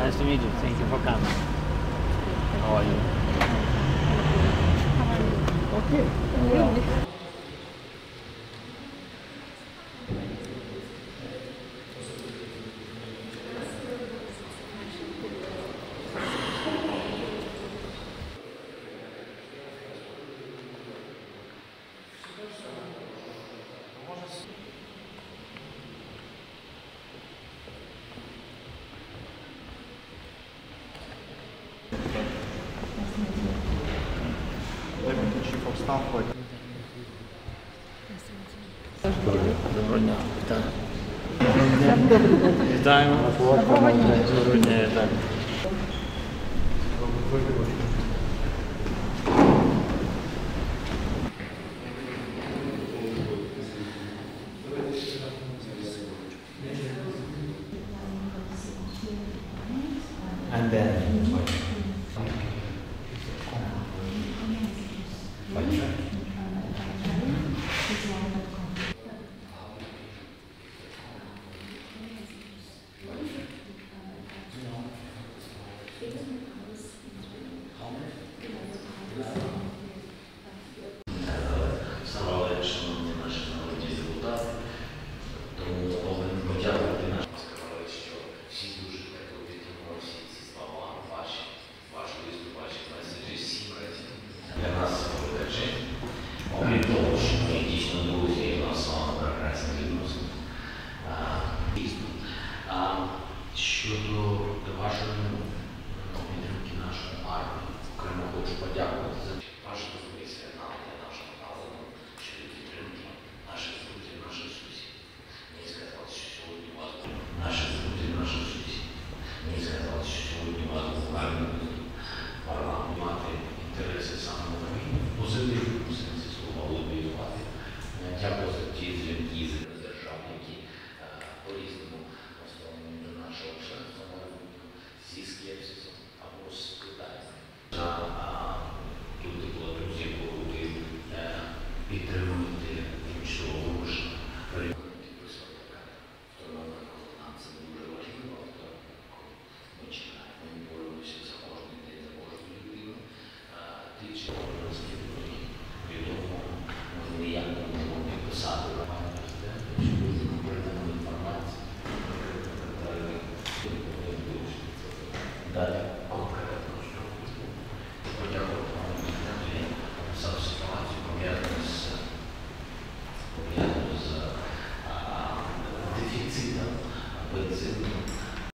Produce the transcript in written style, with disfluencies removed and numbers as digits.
Nice to meet you. Thank you for coming. How are you? Okay. Well. Chief of Staff. Доброго дня. Вітаємо. Доброго дня. Вітаємо. And then Ставали, шановні наші народні депутати, тому повинен подякувати нашим. Сказали, що всі дуже тепло підтримали всі ці слова, ваш виступ, ваші меседжі 7 разів. Для нас велика честь. Окрім того, що ми дійсно друзі, у нас з вами прекрасні відносини. Щодо вашої підтримки нашої армії, окремо хочу подякувати за ваше розуміння нам для нашого народу, щодо підтримки наших друзів, наших сусідів. Мені сказали, що сьогодні у вас наші друзі, наші сусіди. Мені сказали, що сьогодні у вас буквально парламент мати інтереси саме України в позитивному сенсі слова лобіювати. Дякую за ті дзвінки з держав, які по-різному поставлені до нашого членства зі скепсисом або з питаннями. Тут була друзі, коли ви підтримуєте тимчасово вимушено підписувати така вторинна коли це дуже важливо, ми чекаємо, ми боремося за кожен день, за кожну людину. Ті чи обов'язки відомо, ми ніяк не можемо підписати нормальний президент, що дуже передаємо інформацію. Далі.